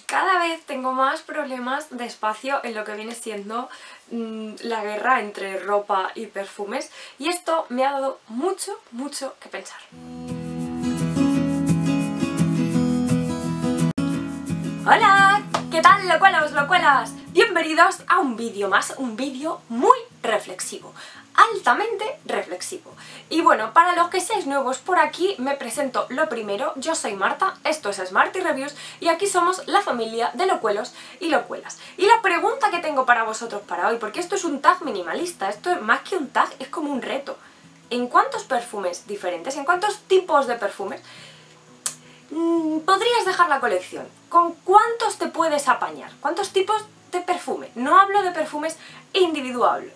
Cada vez tengo más problemas de espacio en lo que viene siendo la guerra entre ropa y perfumes, y esto me ha dado mucho que pensar. ¡Hola! ¿Qué tal, locuelos, locuelas? Bienvenidos a un vídeo más, un vídeo muy reflexivo, altamente reflexivo. Y bueno, para los que seáis nuevos por aquí, me presento lo primero. Yo soy Marta, esto es Smarty Reviews y aquí somos la familia de locuelos y locuelas. Y la pregunta que tengo para vosotros para hoy, porque esto es un tag minimalista, esto es más que un tag, es como un reto. ¿En cuántos perfumes diferentes, en cuántos tipos de perfumes podrías dejar la colección? ¿Con cuántos te puedes apañar? ¿Cuántos tipos de perfume? No hablo de perfumes individuales.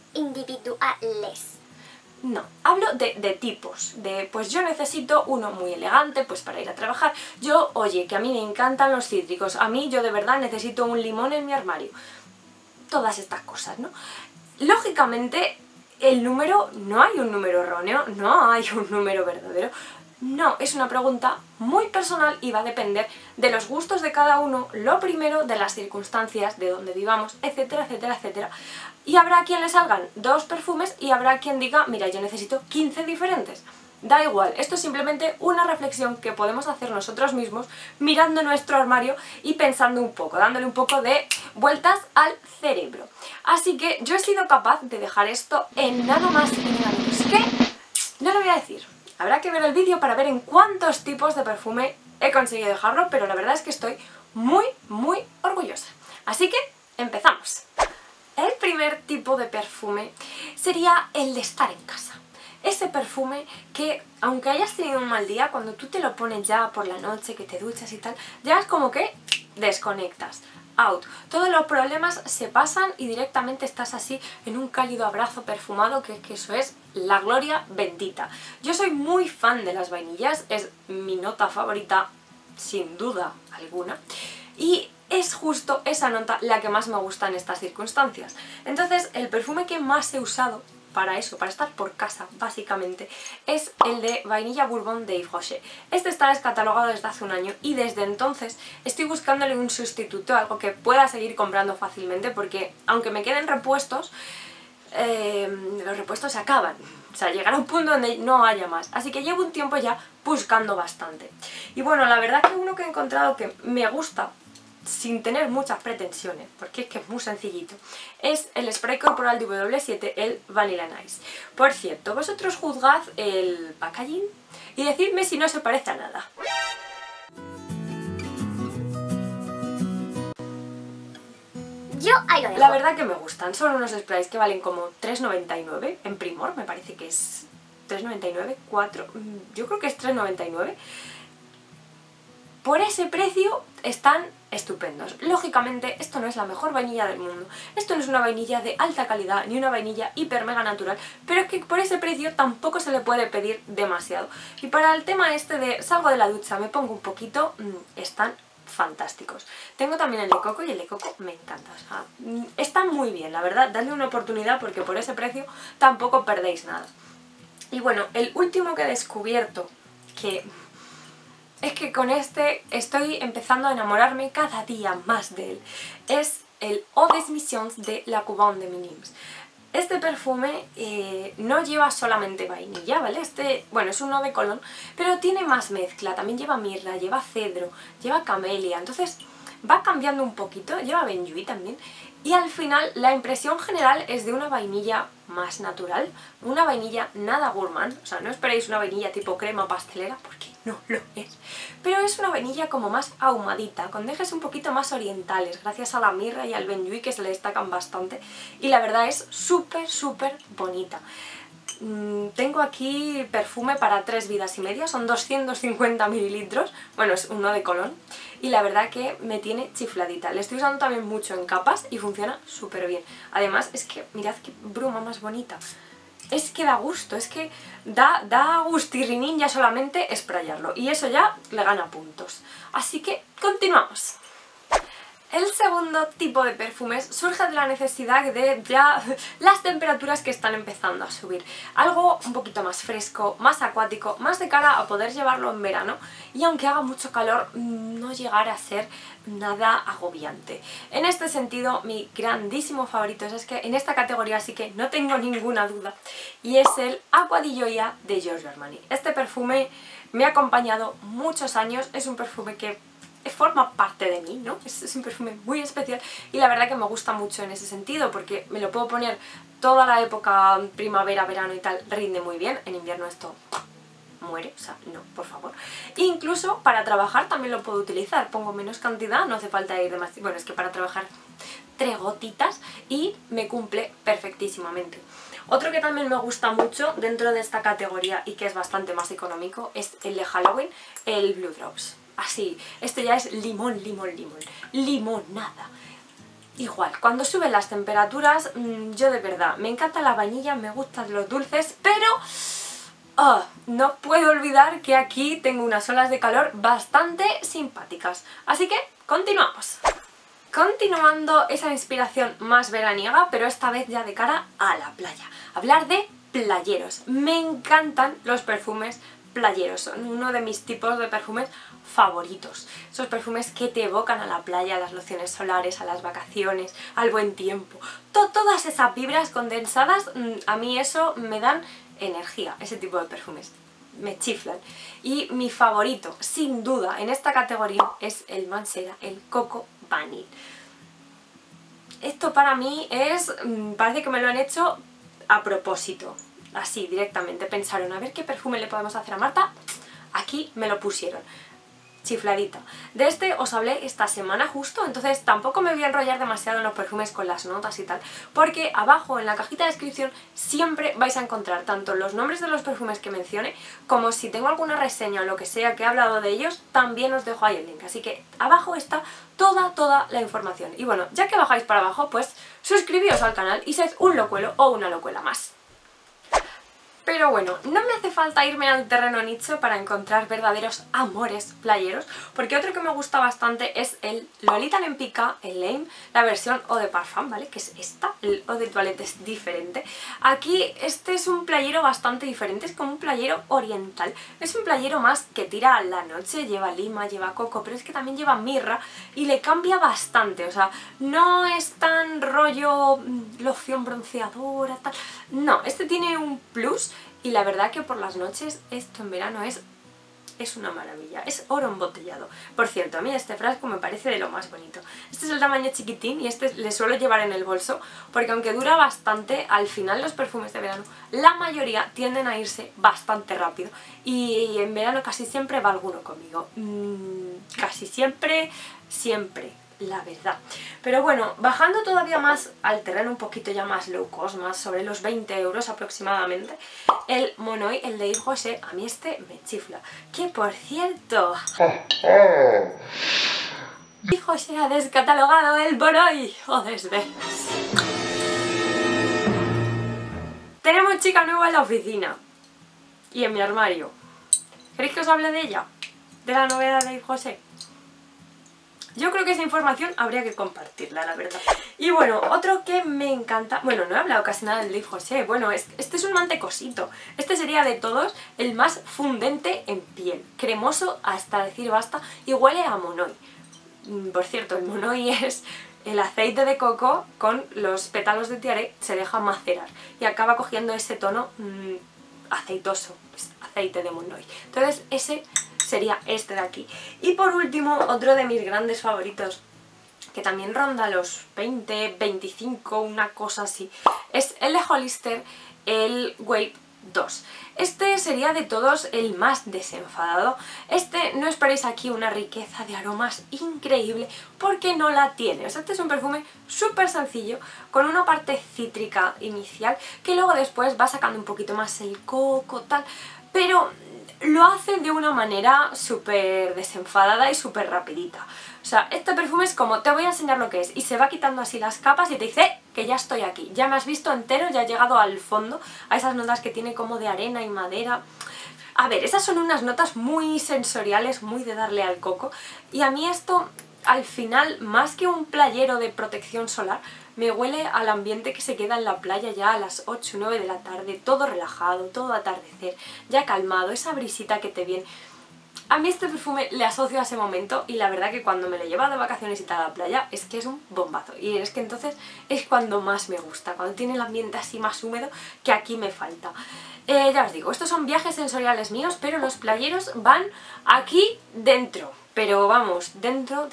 No, hablo de tipos, pues yo necesito uno muy elegante, pues para ir a trabajar. Yo, oye, que a mí me encantan los cítricos, a mí yo de verdad necesito un limón en mi armario. Todas estas cosas, ¿no? Lógicamente, el número, no hay un número erróneo, no hay un número verdadero. No, es una pregunta muy personal y va a depender de los gustos de cada uno, lo primero, de las circunstancias, de donde vivamos, etcétera, etcétera, etcétera. Y habrá quien le salgan 2 perfumes y habrá quien diga, mira, yo necesito 15 diferentes. Da igual, esto es simplemente una reflexión que podemos hacer nosotros mismos mirando nuestro armario y pensando un poco, dándole un poco de vueltas al cerebro. Así que yo he sido capaz de dejar esto en nada más y nada menos que... no lo voy a decir. Habrá que ver el vídeo para ver en cuántos tipos de perfume he conseguido dejarlo, pero la verdad es que estoy muy orgullosa. Así que empezamos. El primer tipo de perfume sería el de estar en casa. Ese perfume que, aunque hayas tenido un mal día, cuando tú te lo pones ya por la noche, que te duchas y tal, ya es como que desconectas. Out. Todos los problemas se pasan y directamente estás así en un cálido abrazo perfumado, que eso es la gloria bendita. Yo soy muy fan de las vainillas, es mi nota favorita sin duda alguna, y es justo esa nota la que más me gusta en estas circunstancias. Entonces el perfume que más he usado para eso, para estar por casa, básicamente, es el de vainilla bourbon de Yves Rocher. Este está descatalogado desde hace un año y desde entonces estoy buscándole un sustituto, algo que pueda seguir comprando fácilmente, porque aunque me queden repuestos, los repuestos se acaban. O sea, llegará un punto donde no haya más. Así que llevo un tiempo ya buscando bastante. Y bueno, la verdad que uno que he encontrado que me gusta, sin tener muchas pretensiones, porque es que es muy sencillito, es el spray corporal de W7, el Vanilla Nice. Por cierto, vosotros juzgad el packaging y decidme si no se parece a nada. Yo ahí lo dejo. La verdad que me gustan, son unos sprays que valen como 3,99 en Primor, me parece que es 3,99, 4, yo creo que es 3,99. Por ese precio están estupendos. Lógicamente esto no es la mejor vainilla del mundo, esto no es una vainilla de alta calidad ni una vainilla hiper mega natural, pero es que por ese precio tampoco se le puede pedir demasiado. Y para el tema este de salgo de la ducha, me pongo un poquito, están fantásticos. Tengo también el de coco y el de coco me encanta, o sea, está muy bien, la verdad, dadle una oportunidad porque por ese precio tampoco perdéis nada. Y bueno, el último que he descubierto, que es que con este estoy empezando a enamorarme cada día más de él, es el Eau des Missions de La Couronne de Minims. Este perfume no lleva solamente vainilla, ¿vale? Bueno, es un eau de cologne, pero tiene más mezcla, también lleva mirra, lleva cedro, lleva camelia, entonces va cambiando un poquito, lleva benjuí también, y al final la impresión general es de una vainilla más natural, una vainilla nada gourmand, o sea, no esperéis una vainilla tipo crema pastelera, porque no lo es, pero es una vainilla como más ahumadita, con dejes un poquito más orientales, gracias a la mirra y al benjuí que se le destacan bastante, y la verdad es súper bonita. Tengo aquí perfume para 3 vidas y media, son 250 mililitros, bueno, es uno de Cologne, y la verdad que me tiene chifladita. Le estoy usando también mucho en capas y funciona súper bien. Además es que mirad qué bruma más bonita. Es que da gusto, es que da gustirrinín ya solamente sprayarlo, y eso ya le gana puntos. Así que continuamos. El segundo tipo de perfumes surge de la necesidad de ya las temperaturas que están empezando a subir. Algo un poquito más fresco, más acuático, más de cara a poder llevarlo en verano y aunque haga mucho calor no llegar a ser nada agobiante. En este sentido mi grandísimo favorito es que en esta categoría sí que no tengo ninguna duda y es el Acqua di Gioia de Giorgio Armani. Este perfume me ha acompañado muchos años, es un perfume que forma parte de mí, ¿no? Es un perfume muy especial y la verdad que me gusta mucho en ese sentido porque me lo puedo poner toda la época primavera, verano y tal, rinde muy bien. En invierno esto muere, o sea, no, por favor. Incluso para trabajar también lo puedo utilizar, pongo menos cantidad, no hace falta ir demasiado, bueno, es que para trabajar 3 gotitas y me cumple perfectísimamente. Otro que también me gusta mucho dentro de esta categoría y que es bastante más económico es el de Halloween, el Blue Drops. Así, esto ya es limón, limón, limón, limonada. Igual, cuando suben las temperaturas, yo de verdad, me encanta la vainilla, me gustan los dulces, pero no puedo olvidar que aquí tengo unas olas de calor bastante simpáticas. Así que, continuamos. Continuando esa inspiración más veraniega, pero esta vez ya de cara a la playa. Hablar de playeros. Me encantan los perfumes playeros, son uno de mis tipos de perfumes favoritos. Esos perfumes que te evocan a la playa, a las lociones solares, a las vacaciones, al buen tiempo. Todas esas vibras condensadas, a mí eso me dan energía, ese tipo de perfumes. Me chiflan. Y mi favorito, sin duda, en esta categoría es el Mancera, el Coco Vanille. Esto para mí es, parece que me lo han hecho a propósito. Así, directamente, pensaron, a ver qué perfume le podemos hacer a Marta, aquí me lo pusieron, chifladita. De este os hablé esta semana justo, entonces tampoco me voy a enrollar demasiado en los perfumes con las notas y tal, porque abajo en la cajita de descripción siempre vais a encontrar tanto los nombres de los perfumes que mencione, como si tengo alguna reseña o lo que sea que he hablado de ellos, también os dejo ahí el link, así que abajo está toda la información. Y bueno, ya que bajáis para abajo, pues suscribíos al canal y sed un locuelo o una locuela más. Pero bueno, no me hace falta irme al terreno nicho para encontrar verdaderos amores playeros, porque otro que me gusta bastante es el Lolita Lempicka, el Lame, la versión Eau de Parfum, ¿vale? Que es esta, el Eau de Toilette es diferente. Aquí este es un playero bastante diferente, es como un playero oriental. Es un playero más que tira a la noche, lleva lima, lleva coco, pero es que también lleva mirra y le cambia bastante, o sea, no es tan rollo loción bronceadora, tal. No, este tiene un plus. Y la verdad que por las noches esto en verano es una maravilla, es oro embotellado. Por cierto, a mí este frasco me parece de lo más bonito. Este es el tamaño chiquitín y este le suelo llevar en el bolso porque aunque dura bastante, al final los perfumes de verano, la mayoría tienden a irse bastante rápido. Y en verano casi siempre va alguno conmigo. Casi siempre, la verdad. Pero bueno, bajando todavía más al terreno un poquito ya más low cost, más sobre los 20 euros aproximadamente, el Monoi, el de Yves Rocher, a mí este me chifla. Que por cierto, Yves Rocher ha descatalogado el Monoi, joder, ves. Tenemos chica nueva en la oficina y en mi armario. ¿Queréis que os hable de ella? ¿De la novedad de Yves Rocher? Yo creo que esa información habría que compartirla, la verdad. Y bueno, otro que me encanta... Bueno, no he hablado casi nada del Yves Rocher. Bueno, este es un mantecosito. Este sería de todos el más fundente en piel. Cremoso hasta decir basta y huele a Monoi. Por cierto, el Monoi es el aceite de coco con los pétalos de tiare, se deja macerar y acaba cogiendo ese tono aceitoso, pues, aceite de Monoi. Entonces ese sería este de aquí. Y por último, otro de mis grandes favoritos, que también ronda los 20, 25, una cosa así, es el de Hollister, el Wave 2. Este sería de todos el más desenfadado. Este no esperéis aquí una riqueza de aromas increíble porque no la tiene. O sea, este es un perfume súper sencillo con una parte cítrica inicial que luego después va sacando un poquito más el coco, tal, pero lo hace de una manera súper desenfadada y súper rapidita. O sea, este perfume es como, te voy a enseñar lo que es, y se va quitando así las capas y te dice que ya estoy aquí, ya me has visto entero, ya he llegado al fondo, a esas notas que tiene como de arena y madera. A ver, esas son unas notas muy sensoriales, muy de darle al coco, y a mí esto al final, más que un playero de protección solar, me huele al ambiente que se queda en la playa ya a las 8 o 9 de la tarde, todo relajado, todo atardecer, ya calmado, esa brisita que te viene. A mí este perfume le asocio a ese momento y la verdad que cuando me lo lleva de vacaciones y tal a la playa es que es un bombazo. Y es que entonces es cuando más me gusta, cuando tiene el ambiente así más húmedo, que aquí me falta. Ya os digo, estos son viajes sensoriales míos, pero los playeros van aquí dentro. Pero vamos, dentro.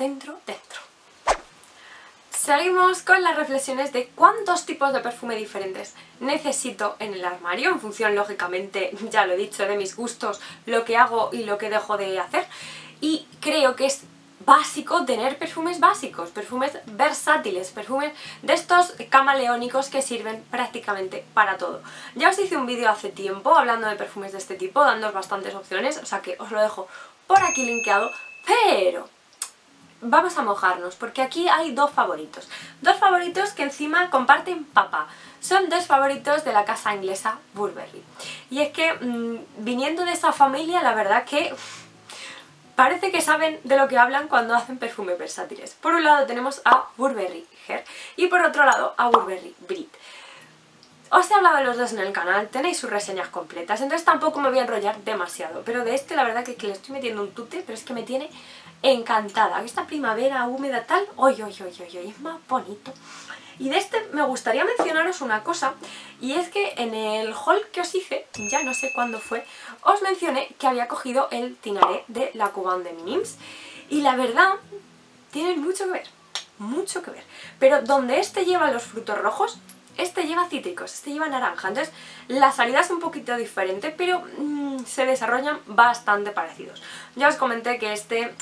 Seguimos con las reflexiones de cuántos tipos de perfume diferentes necesito en el armario, en función, lógicamente, ya lo he dicho, de mis gustos, lo que hago y lo que dejo de hacer. Y creo que es básico tener perfumes básicos, perfumes versátiles, perfumes de estos camaleónicos que sirven prácticamente para todo. Ya os hice un vídeo hace tiempo hablando de perfumes de este tipo, dándoos bastantes opciones, o sea que os lo dejo por aquí linkeado, pero vamos a mojarnos, porque aquí hay dos favoritos que encima comparten papá. Son dos favoritos de la casa inglesa Burberry. Y es que, viniendo de esa familia, la verdad que parece que saben de lo que hablan cuando hacen perfumes versátiles. Por un lado tenemos a Burberry Her y por otro lado a Burberry Brit. Os he hablado de los dos en el canal, tenéis sus reseñas completas, entonces tampoco me voy a enrollar demasiado. Pero de este la verdad que le estoy metiendo un tute, pero es que me tiene encantada. Esta primavera húmeda tal, es más bonito. Y de este me gustaría mencionaros una cosa, y es que en el haul que os hice, ya no sé cuándo fue, os mencioné que había cogido el Tinaré de La Couronne de Minims. Y la verdad, tienen mucho que ver. Pero donde este lleva los frutos rojos, este lleva cítricos, este lleva naranja. Entonces la salida es un poquito diferente, pero se desarrollan bastante parecidos. Ya os comenté que este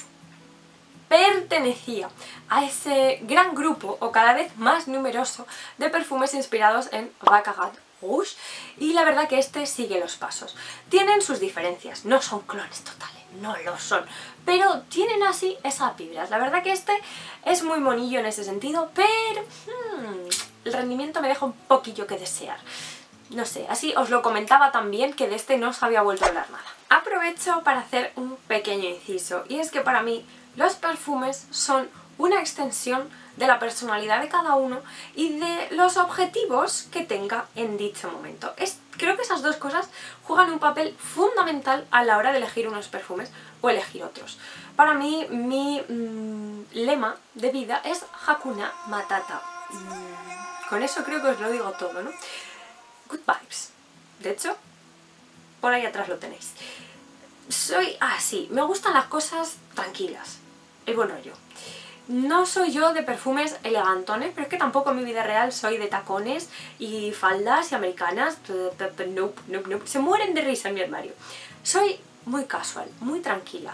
pertenecía a ese gran grupo, o cada vez más numeroso, de perfumes inspirados en Baccarat Rouge, y la verdad que este sigue los pasos. Tienen sus diferencias, no son clones totales, no lo son, pero tienen así esas vibras. La verdad que este es muy monillo en ese sentido, pero el rendimiento me deja un poquillo que desear. No sé, así os lo comentaba también, que de este no os había vuelto a hablar nada. Aprovecho para hacer un pequeño inciso, y es que para mí los perfumes son una extensión de la personalidad de cada uno y de los objetivos que tenga en dicho momento. Creo que esas dos cosas juegan un papel fundamental a la hora de elegir unos perfumes o elegir otros. Para mí, mi lema de vida es Hakuna Matata. Con eso creo que os lo digo todo, ¿no? Good vibes. De hecho, por ahí atrás lo tenéis. Soy así, me gustan las cosas tranquilas, el buen rollo. No soy yo de perfumes elegantones, pero es que tampoco en mi vida real soy de tacones y faldas y americanas. Nope. Se mueren de risa en mi armario. Soy muy casual, muy tranquila.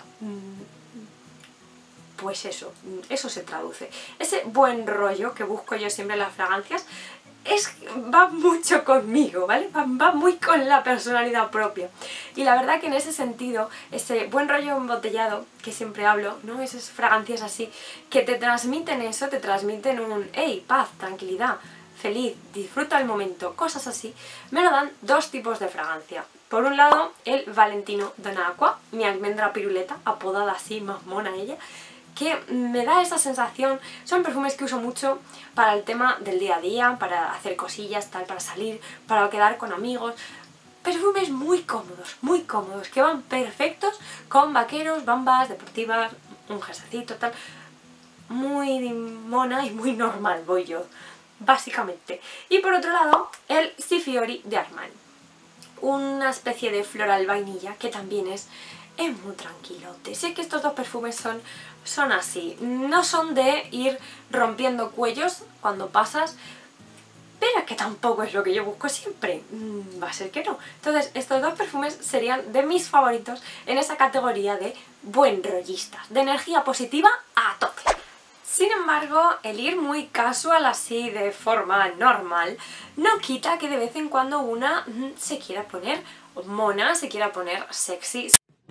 Pues eso se traduce. Ese buen rollo que busco yo siempre en las fragancias va mucho conmigo, ¿vale? Va muy con la personalidad propia. Y la verdad que en ese sentido, ese buen rollo embotellado que siempre hablo, ¿no? Esas fragancias así, que te transmiten eso, te transmiten un hey, paz, tranquilidad, feliz, disfruta el momento, cosas así, me lo dan dos tipos de fragancia. Por un lado, el Valentino Donna Acqua, mi almendra piruleta, apodada así, más mona ella, que me da esa sensación. Son perfumes que uso mucho para el tema del día a día, para hacer cosillas, tal, para salir, para quedar con amigos. Perfumes muy cómodos, que van perfectos con vaqueros, bambas, deportivas, un jerseycito, tal. Muy mona y muy normal voy yo, básicamente. Y por otro lado, el Sifiori de Armani. Una especie de floral vainilla que también es muy tranquilote. Sé que estos dos perfumes son así, no son de ir rompiendo cuellos cuando pasas, pero es que tampoco es lo que yo busco siempre, va a ser que no. Entonces estos dos perfumes serían de mis favoritos en esa categoría de buen rollistas, de energía positiva a tope. Sin embargo, el ir muy casual así de forma normal no quita que de vez en cuando una se quiera poner mona, se quiera poner sexy.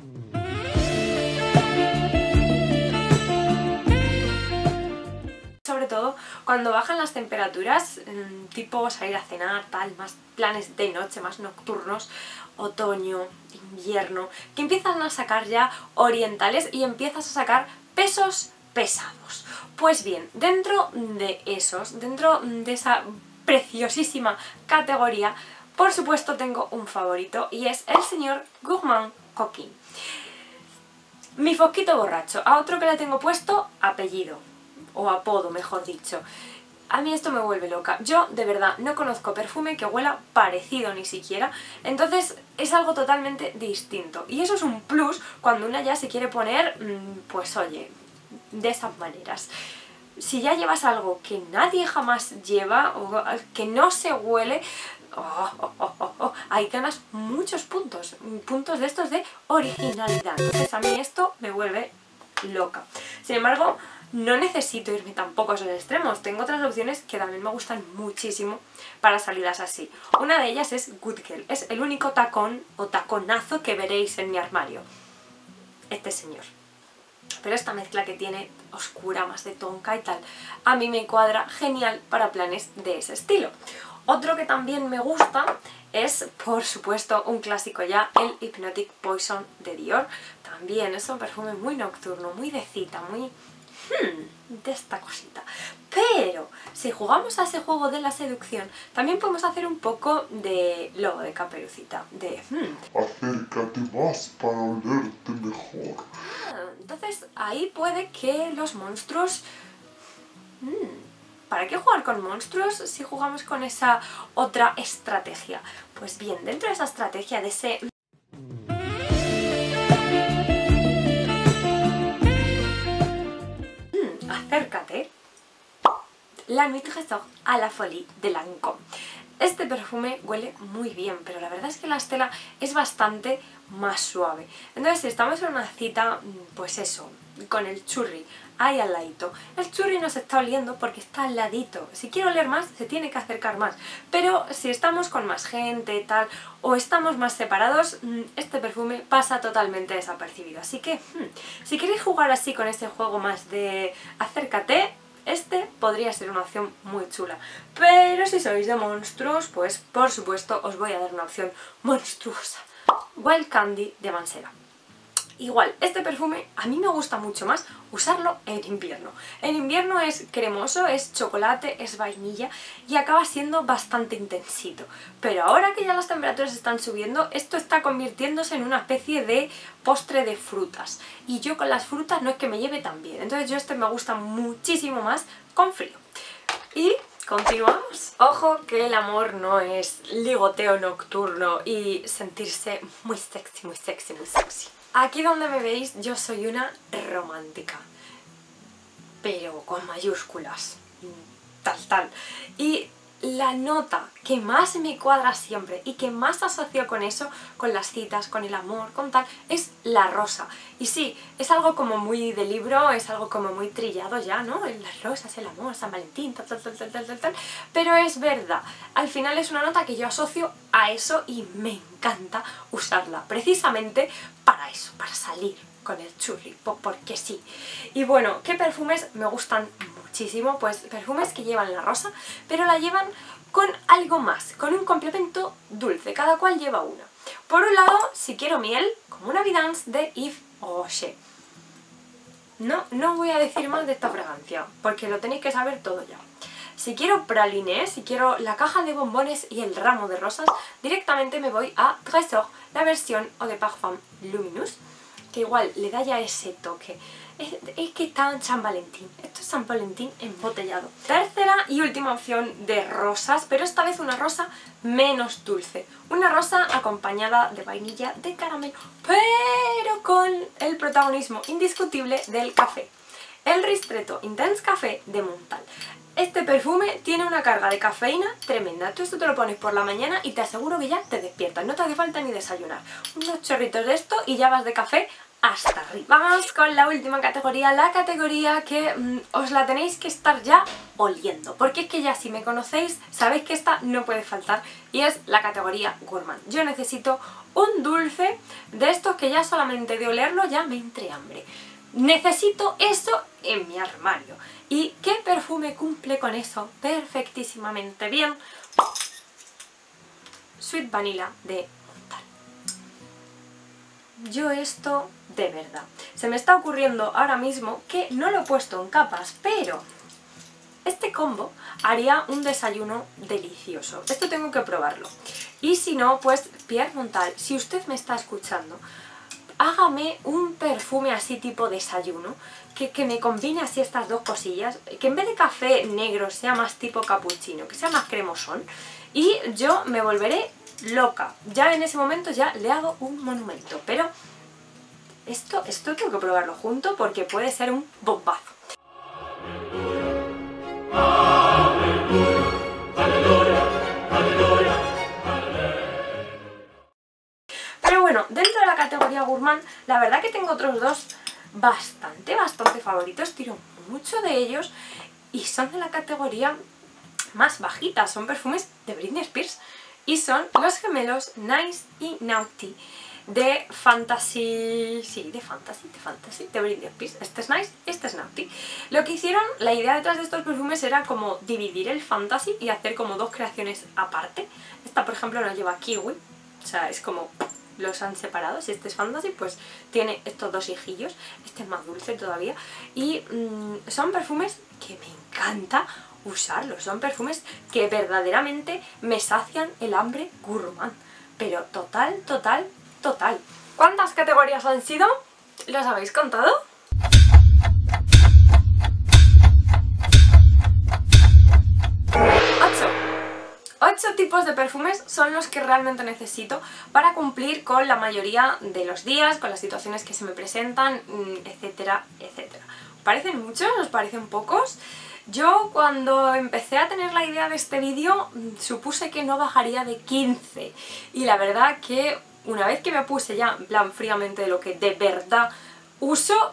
Sobre todo cuando bajan las temperaturas, tipo salir a cenar, tal, más planes de noche, más nocturnos, otoño, invierno, que empiezan a sacar ya orientales y empiezas a sacar pesos pesados. Pues bien, dentro de esos, dentro de esa preciosísima categoría, por supuesto tengo un favorito y es el señor Gourmand Coquin. Mi fosquito borracho, a otro que le tengo puesto apellido, o apodo mejor dicho. A mí esto me vuelve loca. Yo, de verdad, no conozco perfume que huela parecido ni siquiera, entonces es algo totalmente distinto. Y eso es un plus cuando una ya se quiere poner, pues oye, de esas maneras. Si ya llevas algo que nadie jamás lleva, o que no se huele, ahí ganas muchos puntos. Puntos de estos de originalidad. Entonces a mí esto me vuelve loca. Sin embargo, no necesito irme tampoco a esos extremos. Tengo otras opciones que también me gustan muchísimo para salidas así. Una de ellas es Good Girl. Es el único tacón o taconazo que veréis en mi armario. Este señor. Pero esta mezcla que tiene oscura, más de tonka y tal, a mí me cuadra genial para planes de ese estilo. Otro que también me gusta es, por supuesto, un clásico ya, el Hypnotic Poison de Dior. También es un perfume muy nocturno, muy de cita, muy de esta cosita. Pero si jugamos a ese juego de la seducción, también podemos hacer un poco de lobo de Caperucita, de acércate más para olerte mejor. Entonces ahí puede que los monstruos... ¿Para qué jugar con monstruos si jugamos con esa otra estrategia? Pues bien, dentro de esa estrategia, de ese... acércate, la Nuit Trésor à la Folie de Lancôme. Este perfume huele muy bien, pero la verdad es que la estela es bastante más suave. Entonces, si estamos en una cita, pues eso, con el churri ahí al ladito, el churri nos está oliendo porque está al ladito. Si quiere oler más, se tiene que acercar más. Pero si estamos con más gente, tal, o estamos más separados, este perfume pasa totalmente desapercibido. Así que, si queréis jugar así con ese juego más de acércate, este podría ser una opción muy chula. Pero si sois de monstruos, pues por supuesto os voy a dar una opción monstruosa. Wild Candy de Mancera. Igual, este perfume a mí me gusta mucho más usarlo en invierno. En invierno es cremoso, es chocolate, es vainilla y acaba siendo bastante intensito. Pero ahora que ya las temperaturas están subiendo, esto está convirtiéndose en una especie de postre de frutas. Y yo con las frutas no es que me lleve tan bien. Entonces yo este me gusta muchísimo más con frío. Y continuamos. Ojo que el amor no es ligoteo nocturno y sentirse muy sexy, muy sexy, muy sexy. Aquí donde me veis yo soy una romántica, pero con mayúsculas, tal. Y la nota que más me cuadra siempre y que más asocio con eso, con las citas, con el amor, con tal, es la rosa. Y sí, es algo como muy de libro, es algo como muy trillado ya, ¿no? Las rosas, el amor, San Valentín, tal, pero es verdad. Al final es una nota que yo asocio a eso y me encanta usarla, precisamente para eso, para salir con el churri, porque sí. Y bueno, ¿qué perfumes me gustan muchísimo? Pues perfumes que llevan la rosa, pero la llevan con algo más, con un complemento dulce, cada cual lleva una. Por un lado, si quiero miel, como una Vidance de Yves Rocher. No voy a decir más de esta fragancia, porque lo tenéis que saber todo ya. Si quiero praliné, si quiero la caja de bombones y el ramo de rosas, directamente me voy a Trésor, la versión Eau de Parfum Luminous, que igual le da ya ese toque. Es que está en San Valentín. Esto es San Valentín embotellado. Tercera y última opción de rosas, pero esta vez una rosa menos dulce. Una rosa acompañada de vainilla, de caramelo, pero con el protagonismo indiscutible del café. El Ristretto Intense Café de Montal. Este perfume tiene una carga de cafeína tremenda. Tú esto te lo pones por la mañana y te aseguro que ya te despiertas. No te hace falta ni desayunar. Unos chorritos de esto y ya vas de café hasta arriba. Vamos con la última categoría, la categoría que os la tenéis que estar ya oliendo. Porque es que ya si me conocéis, sabéis que esta no puede faltar y es la categoría gourmand. Yo necesito un dulce de estos que ya solamente de olerlo ya me entre hambre. Necesito eso en mi armario. ¿Y qué perfume cumple con eso perfectísimamente bien? Sweet Vanilla de Montal. Yo esto de verdad. Se me está ocurriendo ahora mismo que no lo he puesto en capas, pero este combo haría un desayuno delicioso. Esto tengo que probarlo. Y si no, pues Pierre Montal, si usted me está escuchando, hágame un perfume así tipo desayuno, que me combine así estas dos cosillas, que en vez de café negro sea más tipo cappuccino, que sea más cremosón, y yo me volveré loca. Ya en ese momento ya le hago un monumento, pero esto tengo que probarlo junto porque puede ser un bombazo. Pero bueno, dentro de la categoría gourmand, la verdad que tengo otros dos bastante favoritos, tiro mucho de ellos y son de la categoría más bajita, son perfumes de Britney Spears y son los gemelos Nice y Naughty de Fantasy, de Britney Spears. Este es Nice, este es Naughty. Lo que hicieron, la idea detrás de estos perfumes era como dividir el Fantasy y hacer como dos creaciones aparte. Esta por ejemplo no lleva kiwi, o sea, es como los han separado. Si este es Fantasy, pues tiene estos dos hijillos, este es más dulce todavía y son perfumes que me encanta usarlos, son perfumes que verdaderamente me sacian el hambre gourmand, pero total. ¿Cuántas categorías han sido? ¿Los habéis contado? 8 tipos de perfumes son los que realmente necesito para cumplir con la mayoría de los días, con las situaciones que se me presentan, etcétera, etcétera. ¿Os parecen muchos? ¿Os parecen pocos? Yo cuando empecé a tener la idea de este vídeo supuse que no bajaría de 15 y la verdad que una vez que me puse ya en plan fríamente de lo que de verdad uso,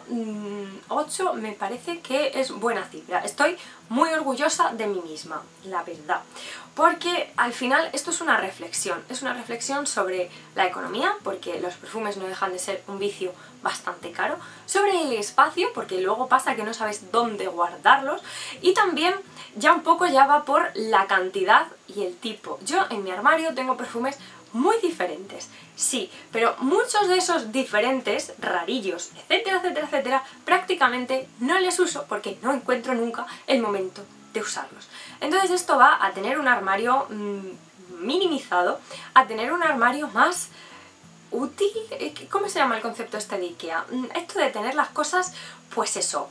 8 me parece que es buena cifra. Estoy muy orgullosa de mí misma, la verdad. Porque al final esto es una reflexión sobre la economía, porque los perfumes no dejan de ser un vicio bastante caro, sobre el espacio, porque luego pasa que no sabes dónde guardarlos, y también ya un poco ya va por la cantidad y el tipo. Yo en mi armario tengo perfumes muy diferentes, sí, pero muchos de esos diferentes, rarillos, etcétera, etcétera, etcétera, prácticamente no les uso porque no encuentro nunca el momento de usarlos. Entonces esto va a tener un armario minimizado, a tener un armario más útil. ¿Cómo se llama el concepto este de Ikea? Esto de tener las cosas, pues eso,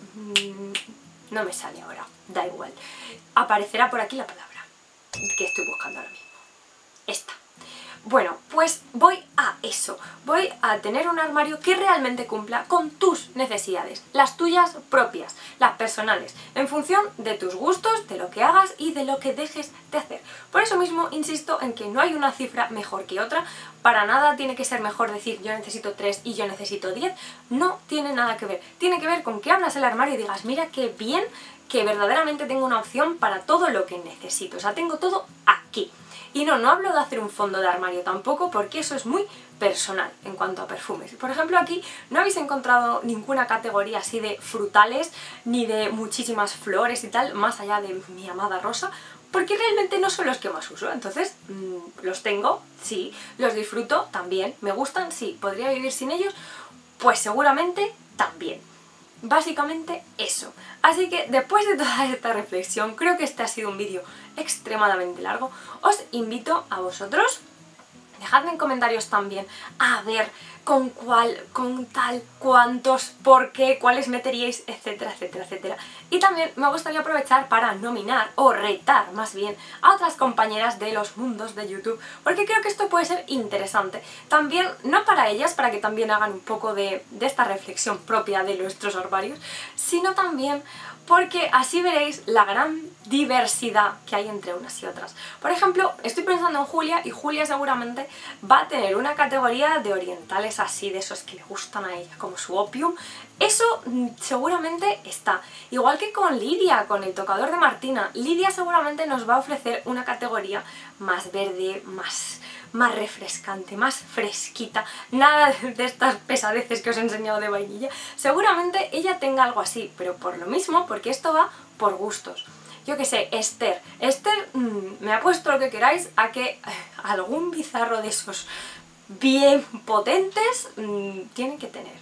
no me sale ahora, da igual. Aparecerá por aquí la palabra que estoy buscando ahora mismo. Esta. Bueno, pues voy a eso, voy a tener un armario que realmente cumpla con tus necesidades, las tuyas propias, las personales, en función de tus gustos, de lo que hagas y de lo que dejes de hacer. Por eso mismo insisto en que no hay una cifra mejor que otra, para nada tiene que ser mejor decir yo necesito 3 y yo necesito 10, no tiene nada que ver. Tiene que ver con que abras el armario y digas mira qué bien que verdaderamente tengo una opción para todo lo que necesito, o sea, tengo todo aquí. Y no hablo de hacer un fondo de armario tampoco, porque eso es muy personal en cuanto a perfumes. Por ejemplo, aquí no habéis encontrado ninguna categoría así de frutales, ni de muchísimas flores y tal, más allá de mi amada rosa, porque realmente no son los que más uso. Entonces, los tengo, sí, los disfruto también, me gustan, sí, ¿podría vivir sin ellos? Pues seguramente también. Básicamente eso. Así que después de toda esta reflexión, creo que este ha sido un vídeo extremadamente largo. Os invito a vosotros, dejadme en comentarios también a ver con cuál, con tal, cuántos, por qué, cuáles meteríais, etcétera, etcétera, etcétera. Y también me gustaría aprovechar para nominar, o retar más bien, a otras compañeras de los mundos de YouTube, porque creo que esto puede ser interesante. También, no para ellas, para que también hagan un poco de esta reflexión propia de nuestros armarios, sino también porque así veréis la gran diversidad que hay entre unas y otras. Por ejemplo, estoy pensando en Julia, y Julia seguramente va a tener una categoría de orientales así, de esos que le gustan a ella, como su opium. Eso seguramente está. Igual que con Lidia, con el tocador de Martina. Lidia seguramente nos va a ofrecer una categoría más verde, más refrescante, más fresquita, nada de estas pesadeces que os he enseñado de vainilla. Seguramente ella tenga algo así, pero por lo mismo, porque esto va por gustos. Yo que sé, Esther, me ha puesto lo que queráis a que algún bizarro de esos bien potentes tiene que tener.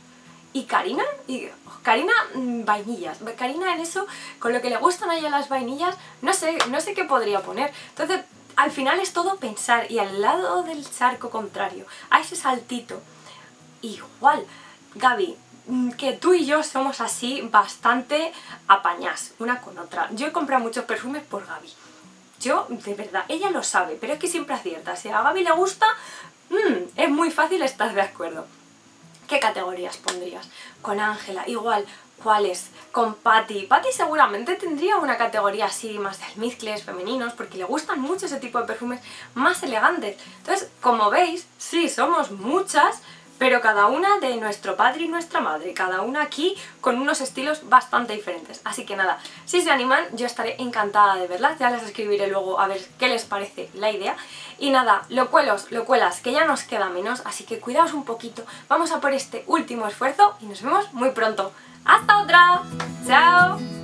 Y Karina, vainillas. Karina en eso, con lo que le gustan a ella las vainillas, no sé qué podría poner. Entonces, al final es todo pensar, y al lado del charco contrario, a ese saltito, igual, Gaby, que tú y yo somos así bastante apañás una con otra. Yo he comprado muchos perfumes por Gaby. Yo, de verdad, ella lo sabe, pero es que siempre acierta. Si a Gaby le gusta, es muy fácil estar de acuerdo. ¿Qué categorías pondrías? Con Ángela, igual, ¿cuáles? Con Patty. Patty seguramente tendría una categoría así más de almizcles femeninos, porque le gustan mucho ese tipo de perfumes más elegantes. Entonces, como veis, sí, somos muchas, pero cada una de nuestro padre y nuestra madre, cada una aquí con unos estilos bastante diferentes. Así que nada, si se animan, yo estaré encantada de verlas, ya les escribiré luego a ver qué les parece la idea. Y nada, locuelas, que ya nos queda menos, así que cuidaos un poquito, vamos a por este último esfuerzo y nos vemos muy pronto. ¡Hasta otra! ¡Chao!